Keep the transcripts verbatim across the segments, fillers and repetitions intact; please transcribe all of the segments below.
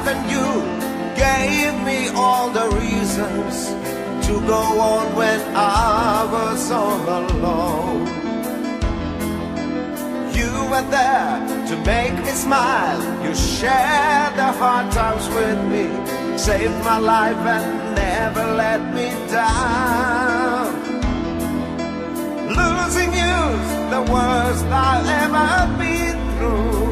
life, and you gave me all the reasons to go on when I was all alone. You were there to make me smile. You shared the hard times with me, saved my life and never let me down. Losing you's the worst I've ever been through.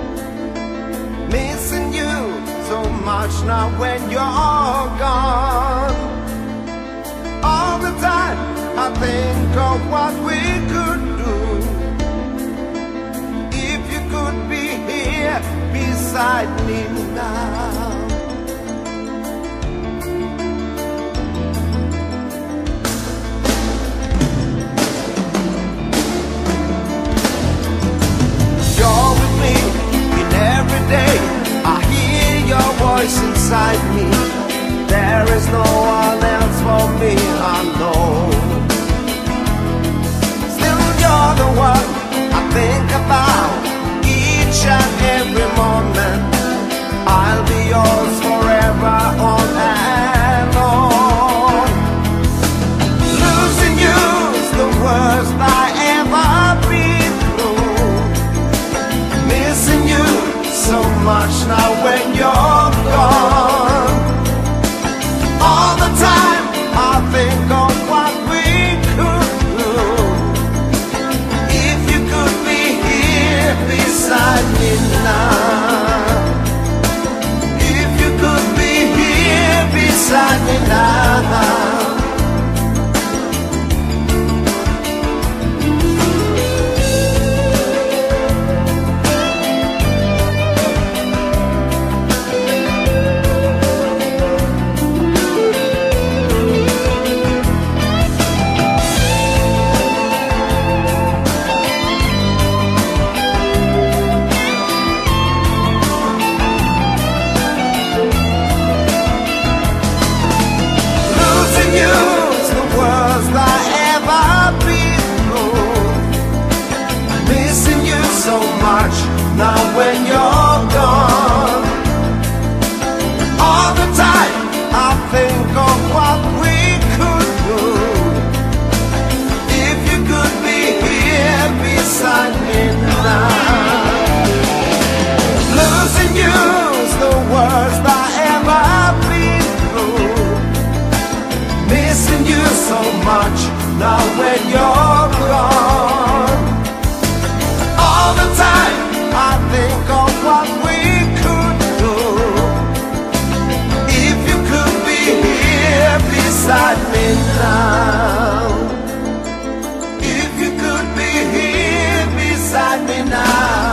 Missing you so much now when you're gone. All the time I think of what we could do. If you could be here beside me now. You're with me in every day. I hear your voice inside me. There is no one else for me, I know. Still you're the one I think about each and every moment. I'll be yours forever, on and on. Losing you's the worst I ever been through. Missing you so much now when you're gone. All the time I think of what we could do. If you could be here beside me now. If you could be here beside me now. Now when you're gone, all the time I think of what we could do. If you could be here beside me now. Losing you's the worst I ever been through. Missing you so much now when you're gone. All the time I think of what we could do. If you could be here beside me now. If you could be here beside me now.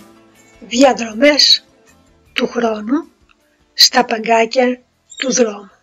Διαδρομές του χρόνου στα παγκάκια του δρόμου.